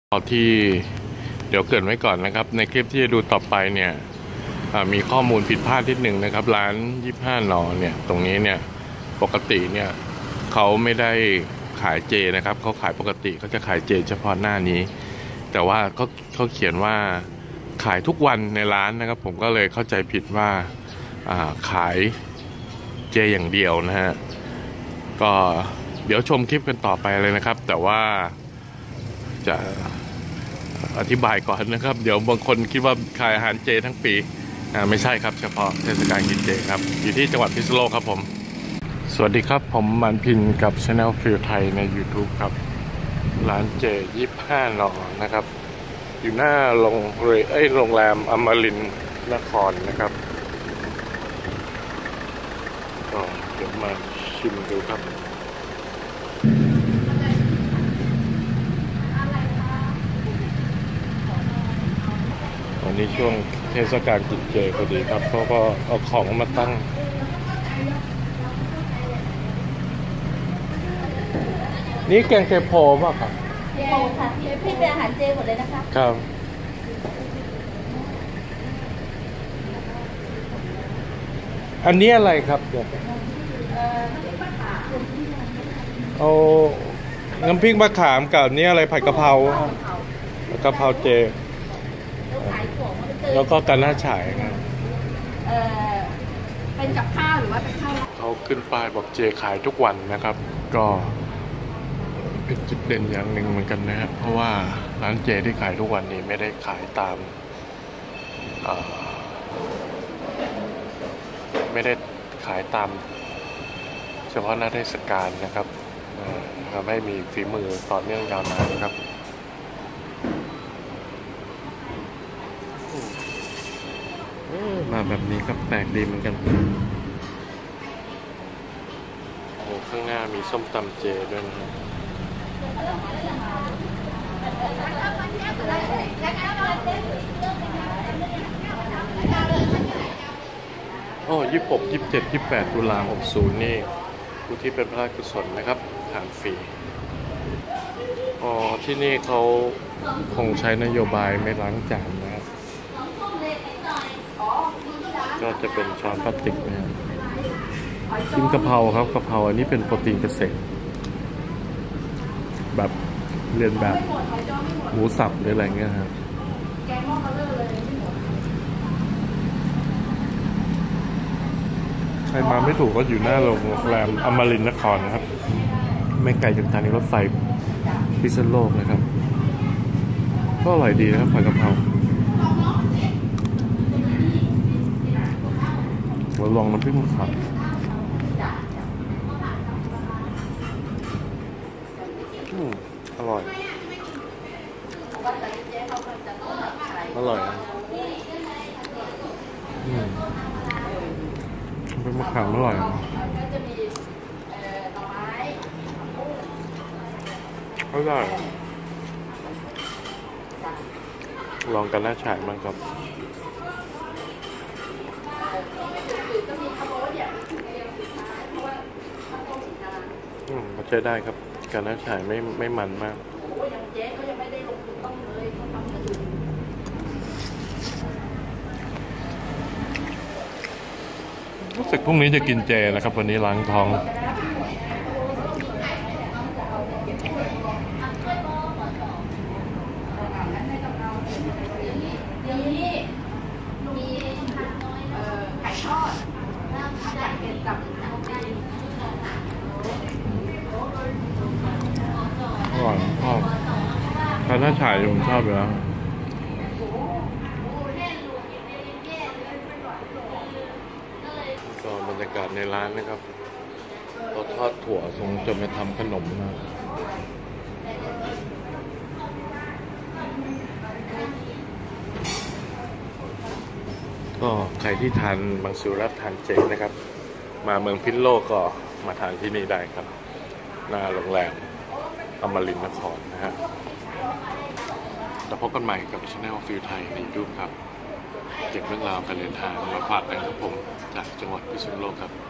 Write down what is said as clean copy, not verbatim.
ที่เดี๋ยวเกริ่นไว้ก่อนนะครับในคลิปที่จะดูต่อไปเนี่ยมีข้อมูลผิดพลาดนิดหนึ่งนะครับร้าน25 น.เนี่ยตรงนี้เนี่ยปกติเนี่ยเขาไม่ได้ขายเจนะครับเขาขายปกติเขาจะขายเจเฉพาะหน้านี้แต่ว่าเขาเขียนว่าขายทุกวันในร้านนะครับผมก็เลยเข้าใจผิดว่าขายเจอย่างเดียวนะฮะก็เดี๋ยวชมคลิปกันต่อไปเลยนะครับแต่ว่าจะอธิบายก่อนนะครับเดี๋ยวบางคนคิดว่าขายอาหารเจทั้งปีไม่ใช่ครับเฉพาะเทศกาลกินเจครับอยู่ที่จังหวัดพิษณุโลกครับผมสวัสดีครับผมมันพินกับ Channel ฟิลไทยใน YouTube ครับร้านเจ25 น.นะครับอยู่หน้าโรงแรมอมรินทร์นครนะครับก็เดี๋ยวมาชิมดูครับวันนี้ช่วงเทศกาลกินเจพอดีครับเขาก็เอาของมาตั้งนี่แกงเทโพป่ะครับเจค่ะพี่เป็นอาหารเจหมดเลยนะคะครับอันนี้อะไรครับเนี่ยเอาน้ำพริกมะขามกับนี้อะไรผัดกะเพรากะเพราเจแล้วก็กันหน้าฉายครับเป็นกับข้าวหรือว่าเป็นข้าวเขาขึ้นป้ายบอกเจขายทุกวันนะครับก็เป็นจุดเด่นอย่างหนึ่งเหมือนกันนะครับเพราะว่าร้านเจที่ขายทุกวันนี้ไม่ได้ขายตามไม่ได้ขายตามเฉพาะหน้าเทศกาลนะครับทำให้มีฝีมือต่อเนื่องยาวนานนะครับมาแบบนี้ครับแปลกดีเหมือนกันโอ้ข้างหน้ามีส้มตำเจด้วยนะครับโอ้26 27 28 ตุลา 60นี่ผู้ที่เป็นพระราชกุศลนะครับทานฟรีที่นี่เขาคงใช้นโยบายไม่ล้างจานนะครับก็จะเป็นช้อนพลาสติกนะครับกินกะเพราครับกะเพราอันนี้เป็นโปรตีนเกษตรแบบเรียนแบบหมูสับหรืออะไรเงี้ยครับใครมาไม่ถูกก็อยู่หน้าโรงแรมอมรินทร์นครนะครับไม่ไกลจากสถานีรถไฟพิษณุโลกนะครับก็อร่อยดีนะครับผัดกะเพราเราลองน้ำพริกมะขามอร่อยอร่อยนะเป็นมะขามอร่อยอร่อยลองกันหน้าฉายมั้งครับใช้ได้ครับการหน้าฉายไม่มันมากรู้สึกพรุ่งนี้จะกินเจนะครับวันนี้ล้างท้องไก่ทอดอยากกินกับอร่อยชอบการหน้าฉายผมชอบอยู่แล้วก็บรรยากาศในร้านนะครับเราทอดถั่วทรงจะมาทำขนมนะก็ใครที่ทานมังสวิรัติทานเจนะครับมาเมืองพิษณุโลกก็มาทานที่นี่ได้ครับหน้าโรงแรมอมรินทร์นครนะฮะแล้วพบกันใหม่กับ Channel ฟิลไทยใน YouTube ครับเก็บเรื่องราวการเดินทางมาฝากกันครับผมจากจังหวัดพิษณุโลกครับ